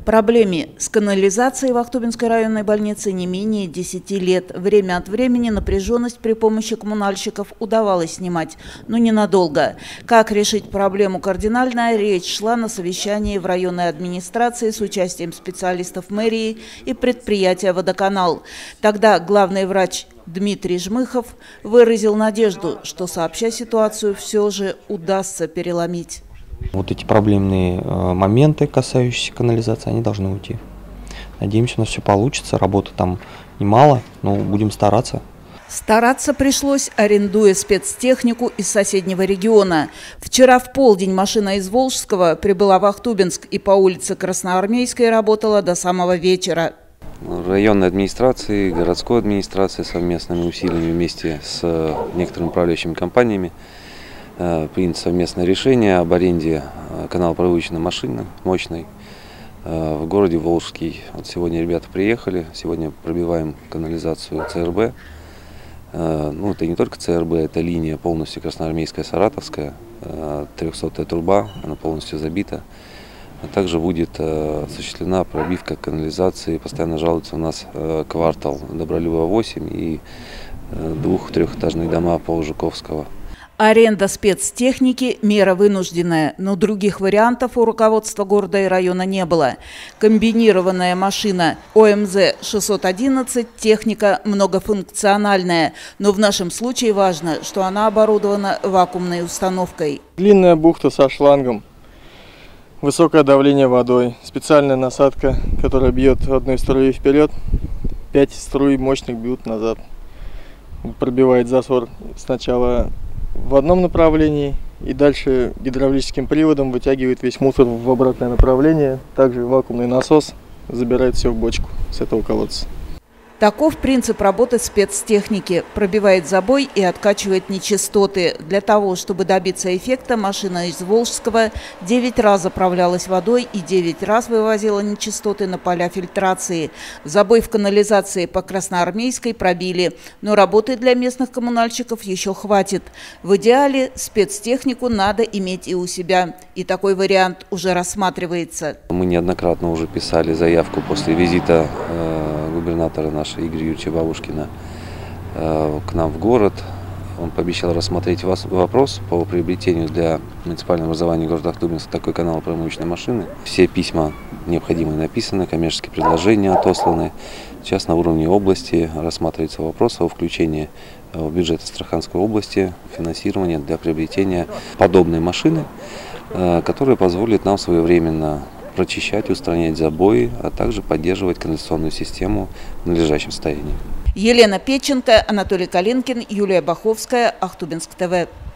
Проблеме с канализацией в Ахтубинской районной больнице не менее 10 лет. Время от времени напряженность при помощи коммунальщиков удавалось снимать, но ненадолго. Как решить проблему кардинально, речь шла на совещании в районной администрации с участием специалистов мэрии и предприятия «Водоканал». Тогда главный врач Дмитрий Жмыхов выразил надежду, что, сообща ситуацию, все же удастся переломить. Вот эти проблемные моменты, касающиеся канализации, они должны уйти. Надеемся, у нас все получится. Работы там немало, но будем стараться. Стараться пришлось, арендуя спецтехнику из соседнего региона. Вчера в полдень машина из Волжского прибыла в Ахтубинск и по улице Красноармейской работала до самого вечера. Районной администрации, городской администрации совместными усилиями вместе с некоторыми управляющими компаниями принято совместное решение об аренде каналопроводочной машины мощной в городе Волжский. Вот сегодня ребята приехали, сегодня пробиваем канализацию ЦРБ. Ну, это не только ЦРБ, это линия полностью Красноармейская, Саратовская, 300-я труба, она полностью забита. А также будет осуществлена пробивка канализации. Постоянно жалуются у нас квартал Добролюбова 8 и 2-трехэтажные дома по Жуковского. Аренда спецтехники – мера вынужденная, но других вариантов у руководства города и района не было. Комбинированная машина ОМЗ-611 – техника многофункциональная, но в нашем случае важно, что она оборудована вакуумной установкой. Длинная бухта со шлангом, высокое давление водой, специальная насадка, которая бьет одной струей вперед, 5 струй мощных бьют назад. Пробивает засор сначала в одном направлении и дальше гидравлическим приводом вытягивает весь мусор в обратное направление. Также вакуумный насос забирает все в бочку с этого колодца. Таков принцип работы спецтехники. Пробивает забой и откачивает нечистоты. Для того, чтобы добиться эффекта, машина из Волжского 9 раз заправлялась водой и 9 раз вывозила нечистоты на поля фильтрации. Забой в канализации по Красноармейской пробили, но работы для местных коммунальщиков еще хватит. В идеале спецтехнику надо иметь и у себя. И такой вариант уже рассматривается. Мы неоднократно уже писали заявку после визита губернатора нашего Игоря Юрьевича Бабушкина к нам в город. Он пообещал рассмотреть вопрос по приобретению для муниципального образования города Ахтубинска такой каналопроводочной машины. Все письма необходимые написаны, коммерческие предложения отосланы. Сейчас на уровне области рассматривается вопрос о включении в бюджет Астраханской области финансирования для приобретения подобной машины, которая позволит нам своевременно прочищать, устранять забои, а также поддерживать канализационную систему в надлежащем состоянии. Елена Печенко, Анатолий Калинкин, Юлия Баховская, Ахтубинск ТВ.